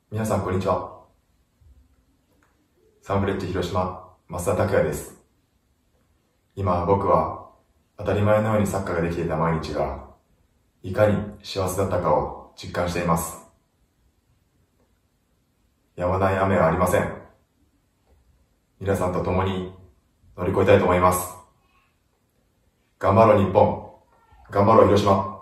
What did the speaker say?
皆さんこんにちは。サンフレッチェ広島、増田拓也です。今僕は当たり前のようにサッカーができていた毎日がいかに幸せだったかを実感しています。止まない雨はありません。皆さんと共に乗り越えたいと思います。頑張ろう日本、頑張ろう広島。